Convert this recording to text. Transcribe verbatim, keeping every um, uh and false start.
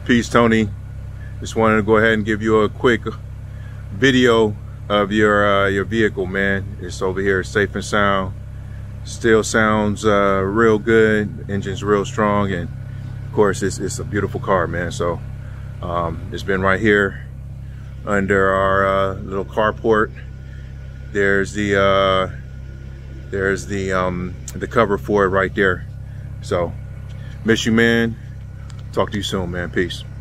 Peace, Tony. Just wanted to go ahead and give you a quick video of your uh, your vehicle, man. It's over here safe and sound. Still sounds uh, real good. Engine's real strong, and of course it's, it's a beautiful car, man. So um, it's been right here under our uh, little carport. There's the uh, there's the um, the cover for it right there. So miss you, man. Talk to you soon, man. Peace.